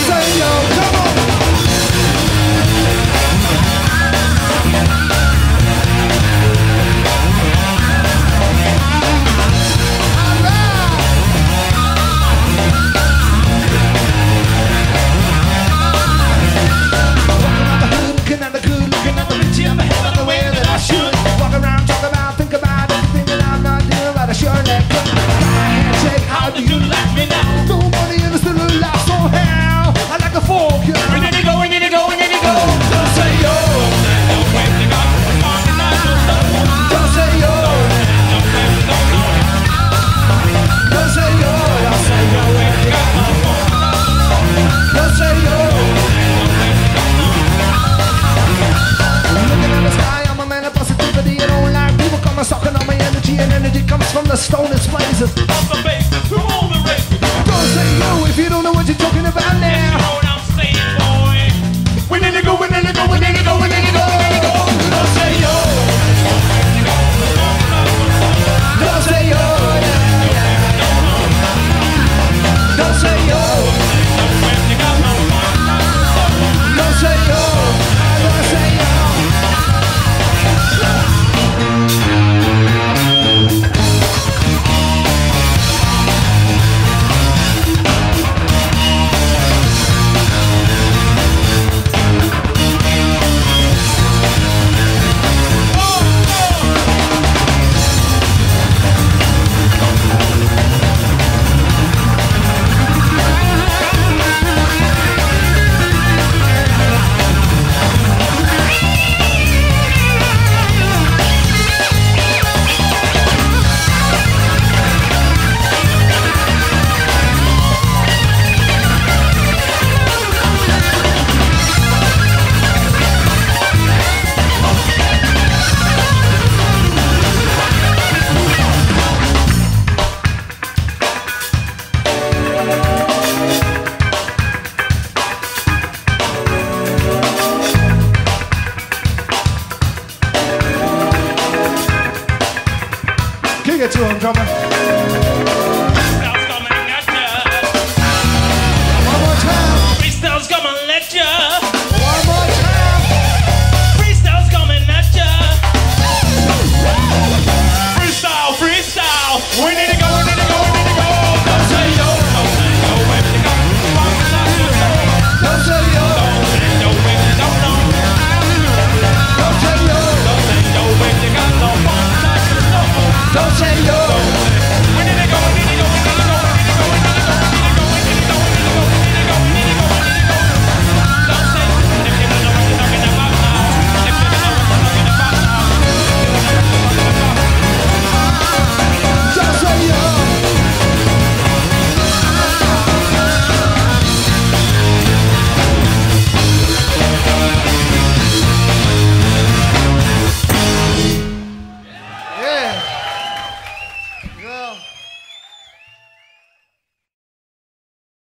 say yo, come on. Looking at the good, looking at the rich, I'm ahead of the way that I should. Walk around, talk about, think about everything that I'm not doing, but I sure let go. Handshake, how do you like me now? Nobody in this little life, so hell, I like a folk, yeah. We need to go, we need to go, we need to go. Don't say yo. Don't say yo. Don't say yo. Don't say yo. Don't say yo. Looking at the sky, I'm a man of positivity. I don't like people come and sucking on my energy, and energy comes from the stoniest places. From the bases to all the races. Don't say yo if you don't know what you're talking about now. You know what I'm saying, boy. We need to go, we need to go, we need to go.